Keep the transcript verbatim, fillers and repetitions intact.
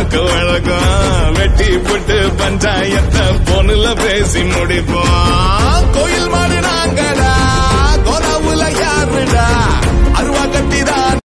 நாக்கு வழக்கம் வெட்டி போட்டு பஞ்சாயத்தை பொண்ணுல பேசி முடிப்போம்.